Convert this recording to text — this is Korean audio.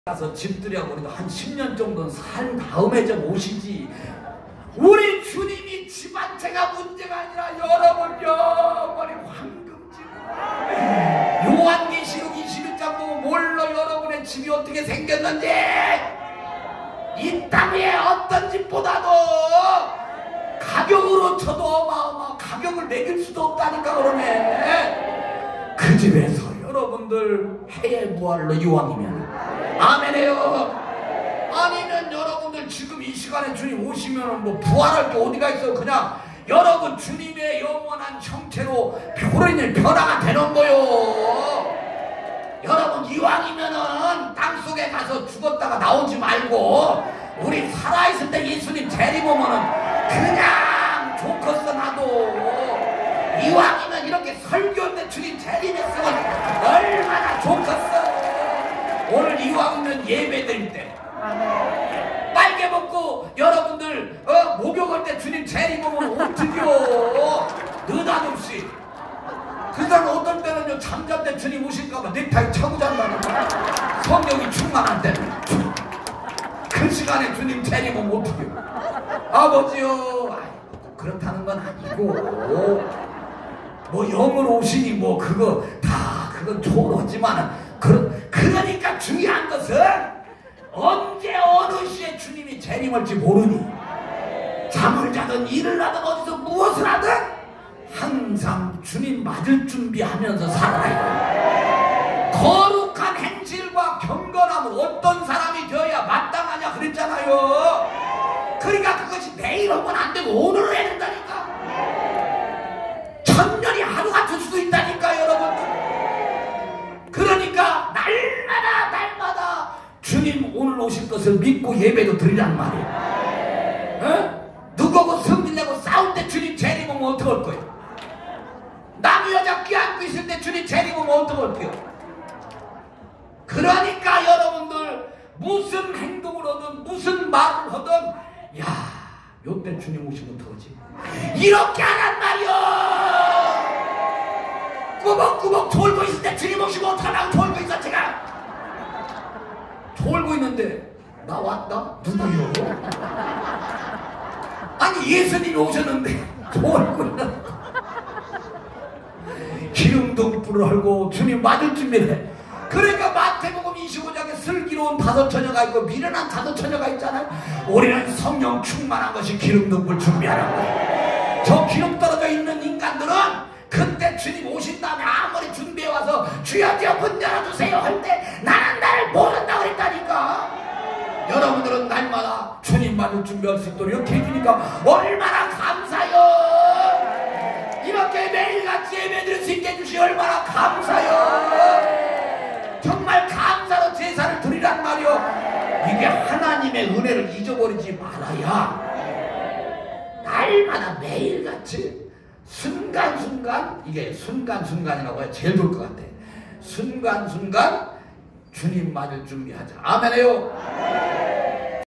가서 집들이하고 우리도 한 10년 정도는 산 다음에 좀 오시지. 우리 주님이 집 한 채가 문제가 아니라 여러분요, 머리 황금집. 요한계시록 21장 보면 뭘로 여러분의 집이 어떻게 생겼는지, 이 땅에 어떤 집보다도 가격으로 쳐도 어마어마 가격을 매길 수도 없다니까. 그러네. 그 집에서 여러분들 해의 부활로 이왕이면 아멘해요. 아니면 여러분들 지금 이 시간에 주님 오시면 뭐 부활할 게 어디가 있어. 그냥 여러분 주님의 영원한 형체로 표로인의 변화가 되는 거요. 여러분 이왕이면은 땅속에 가서 죽었다가 나오지 말고 우리 살아있을 때 예수님 재림오면은 그냥 좋겠어. 나도 이왕이면 이렇게 설교인데 주님 재림했으면 얼마나 좋겠어. 오늘 이왕이면 예배 드릴 때 빨개 먹고 여러분들 목욕할 때 주님 재림 오면 어떡해요. 느닷없이. 그러니까 어떤 때는요 잠잘 때 주님 오실까봐 넥타이 차고 잔다니까. 성령이 충만할 때는 그 시간에 주님 재림 오면 어떡해요. 아버지요. 그렇다는 건 아니고 뭐 영으로 오시니 뭐 그거 다 그건 좋지만은 그러니까 중요한 것은 언제 어느 시에 주님이 재림할지 모르니 잠을 자든 일을 하든 어디서 무엇을 하든 항상 주님 맞을 준비하면서 살아야. 거룩한 행실과 경건함은 어떤 사람이 되어야 마땅하냐 그랬잖아요. 그러니까 그것이 내일 하면 안 되고 오늘 해야 된다니까. 천년이 하루 같을 수도 있다니까 여러분. 그러니까 날마다 주님 오늘 오실 것을 믿고 예배도 드리란 말이에요. 누구하고 성질내고 싸울 때 주님 재림 오면 어떡할 거예요? 남의 여자 껴안고 있을 때 주님 재림 오면 어떡할 거예요? 그러니까 여러분들 무슨 행동을 하든 무슨 말을 하든 야, 요때 주님 오시면 어떡하지? 이렇게 하란 말이요. 꾸벅꾸벅 졸고 있을 때 주님 오시면 어떡하라고. 졸고 있어 제가. 졸고 있는데 나 왔다? 누구요? 아니 예수님이 오셨는데 졸고 있는 기름등불을 헐고 주님 맞을 준비를 해. 그러니까 마태복음 25장에 슬기로운 5처녀가 있고 미련한 5처녀가 있잖아요. 우리는 성령 충만한 것이 기름등불 준비하는 거예요. 저 기름 떨어져 있는 인간들은 그때 주님 오신 다음에 아무리 준비해와서 주여 주여 문 열어주세요 할 때 나는 나를 모른다고 그랬다니까. 여러분들은 날마다 주님 맞을 준비할 수 있도록 이렇게 해주니까 얼마나 감사요. 이렇게 매일같이 예배 드릴 수 있게 해주시 얼마나 감사요. 정말 감사로 제사를 드리란 말이요. 이게 하나님의 은혜를 잊어버리지 말아야 날마다 매일같이 순간순간, 이게 순간순간이라고 해야 제일 좋을 것 같아. 순간순간 주님 맞을 준비하자. 아멘해요.